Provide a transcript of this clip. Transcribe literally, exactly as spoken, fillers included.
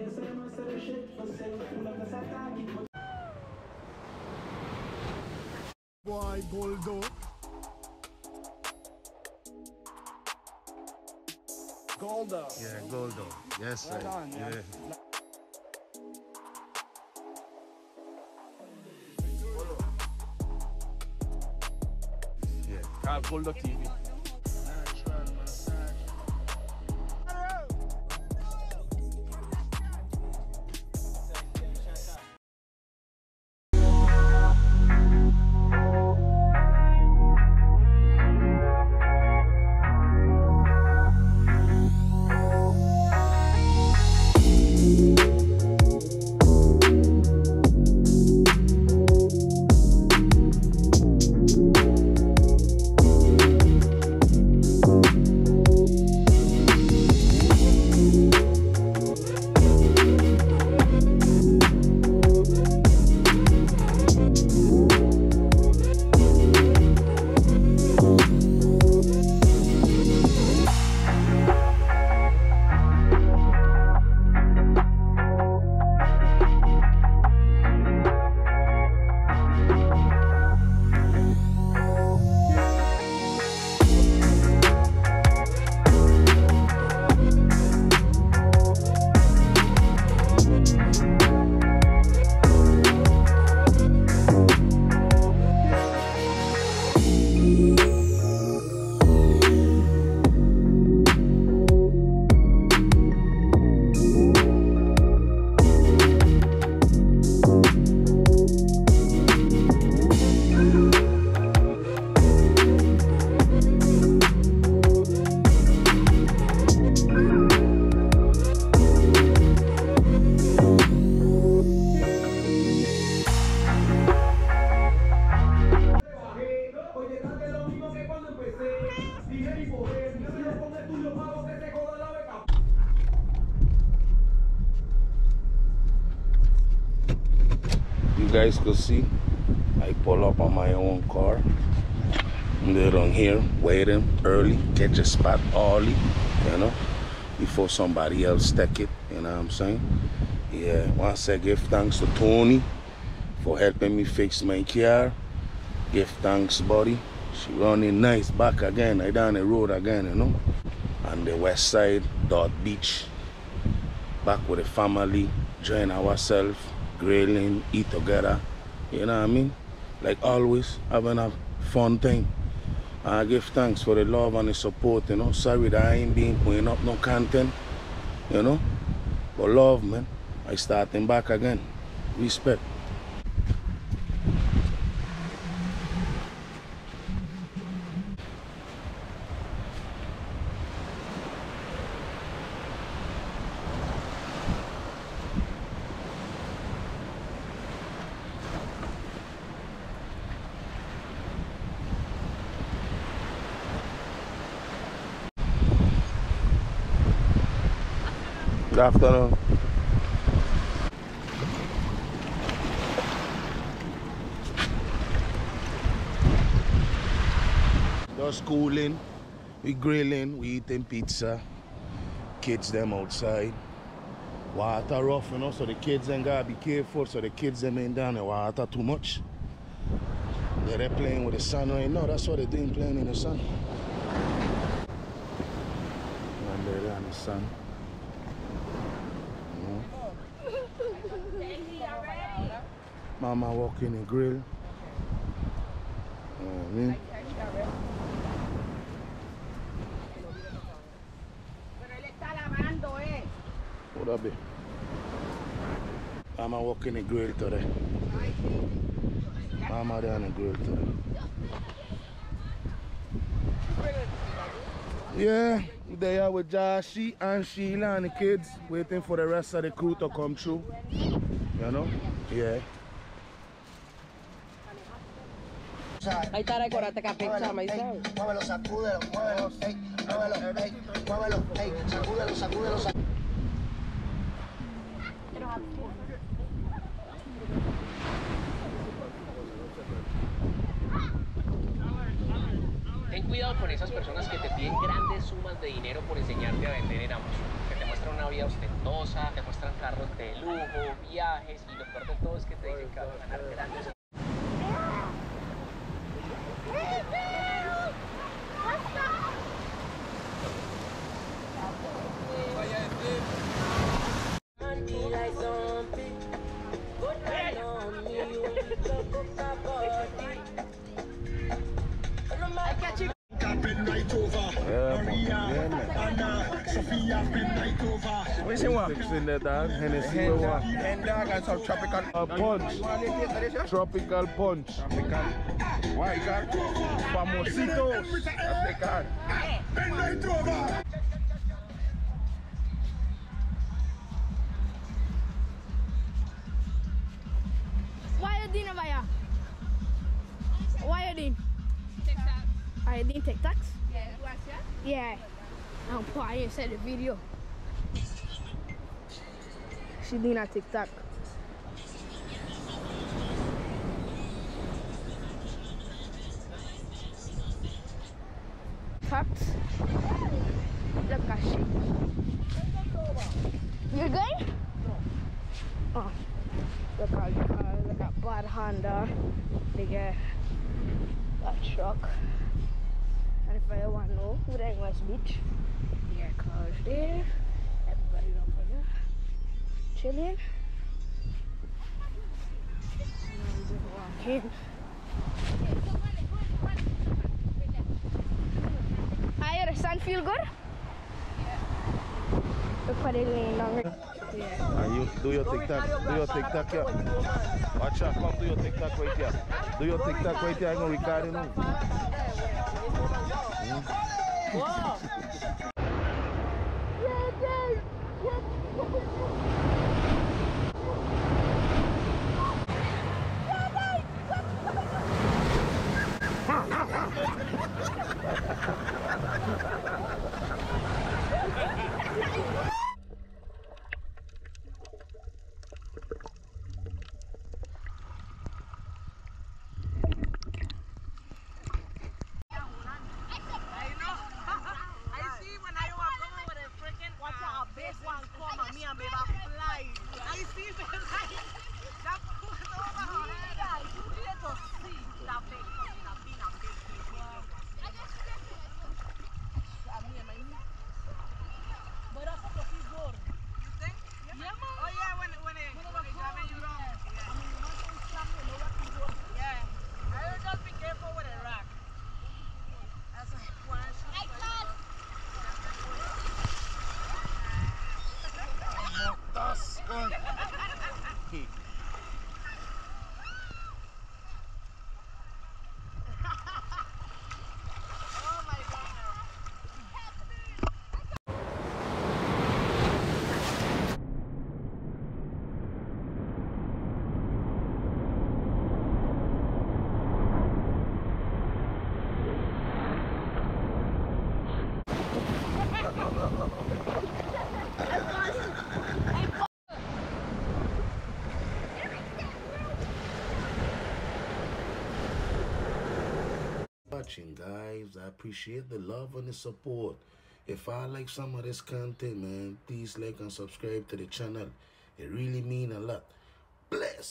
Boy, Goldo. Goldo. Yeah, Goldo. Yes, Right sir. on, Yeah. yeah. Yeah. Carl Goldo T V. You guys could see, I pull up on my own car. And they're on here waiting early, get your spot early, you know, before somebody else take it, you know what I'm saying? Yeah, once I give thanks to Tony for helping me fix my car. Give thanks, buddy. She running nice back again, I down the road again, you know. On the west side, Dot Beach. Back with the family, join ourselves, grilling, eat together, you know what I mean? Like always, having a fun thing. I give thanks for the love and the support, you know. Sorry that I ain't been putting up no content, you know. But love, man. I starting back again. Respect. Good afternoon. Just cooling, we grilling, we eating pizza. Kids them outside. Water rough, you know, so the kids ain't gotta be careful, so the kids them ain't down the water too much. Yeah, they're playing with the sun right now, that's what they're doing, playing in the sun. And they're there in the sun. Mama walking the grill. You know what I mean? What up, babe? Mama walking the grill today. Mama there on the grill today. Yeah, they are with Joshie and Sheila and the kids, waiting for the rest of the crew to come through. You know? Yeah. Ahí está, recordate que picha, me dice. Muévelo, sacúdelo, muévelo, ey, muévelo, ey, muévelo, ey, sacúdelo, sacúdelo, sacúdelo. Ten cuidado con esas personas que te piden grandes sumas de dinero por enseñarte a vender en Amazon, que te muestran una una vida ostentosa, te muestran carros de lujo, viajes, y lo peor de todo es que te dicen que vas a ganar grandes. What you say, what? Fixing that dog. Hennessy with what? Hen dog and some tropical. A punch. Tropical punch. Tropical. Why, God? Famositos. That's the card. Why you doing over here? Why you doing? TikTok. Are you doing TikToks? Yeah. Watch ya? Yeah. I'm probably inside the video. She doing a TikTok. Facts. Look at she. You're going? Oh. Look at the car, look at bad Honda. They get that truck. And if I want to know who the West Beach, there are cars there. Everybody over there chilling. Now we just walk in. Hi, the sun feel good? Yeah. Look what they're doing down here. Yeah. And you do your TikTok, do your TikTok here. Watch out, come do your TikTok right here. Do your TikTok right here, I'm gonna record you now. Wow. Watching, guys. I appreciate the love and the support. If I like some of this content, man, please like and subscribe to the channel. It really mean a lot. Bless.